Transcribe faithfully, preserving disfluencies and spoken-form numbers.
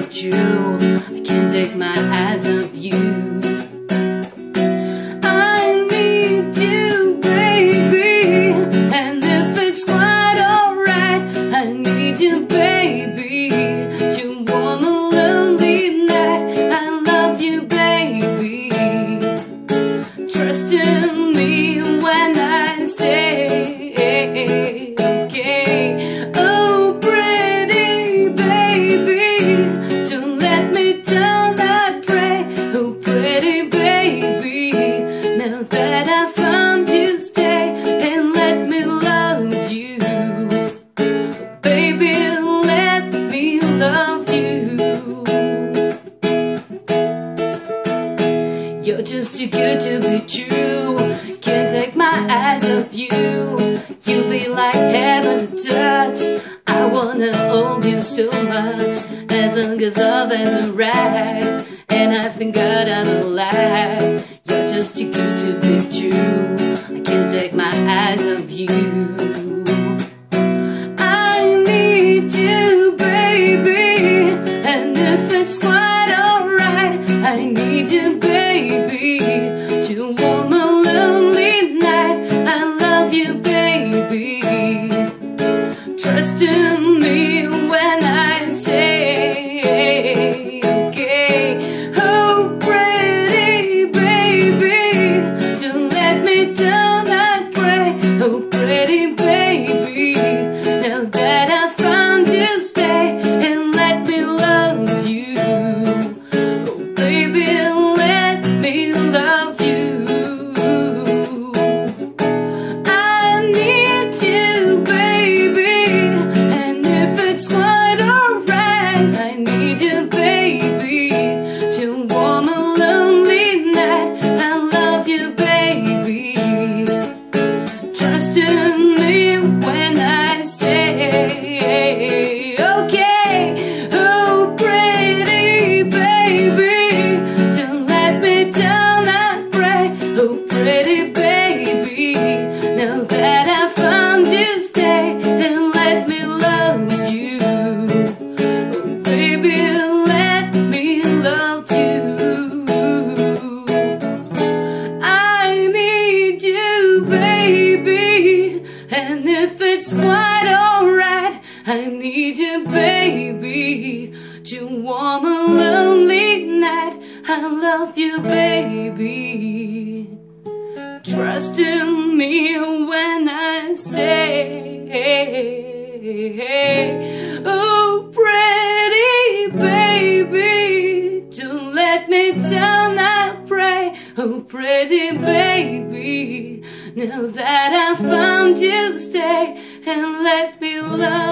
with you. I can't take my eyes off you. I need you, baby, and if it's quite alright, I need you, baby, to warm a lonely night. I love you, baby. Trust in me when I say okay. Oh, pretty baby, don't let me down, I pray. Oh, pretty baby, now that I found you, stay and let me love you. Baby, let me love you. You're just too good to be true. Can't take my eyes off you. You be like heaven to touch. I wanna hold you so much, as long as love isn't right. And I thank God I'm alive. You're just too good to be true. I can't take my eyes off you. I need you, baby, and if it's quite alright, I need you, baby, to warm a lonely night. I love you, baby. Trust in me when I say okay. Oh, pretty baby, don't let me down, I pray. Oh, pretty baby, now that I found you, stay and let me love you. Oh, baby, let me love you. I need you, baby, and if it's quite alright, I need you, baby, to warm a lonely night. I love you, baby. Trust in me when I say okay. Oh, pretty baby, don't let me down, I pray. Oh, pretty baby, now that I found you, stay and let me love you. Oh, baby, let me love you. I need you, baby, and if it's quite alright, I need you, baby, to warm a lonely night. I love you, baby. Trust in me when I say oh, pretty baby, don't let me down, I pray. Oh, pretty baby, now that I found you, stay and let me love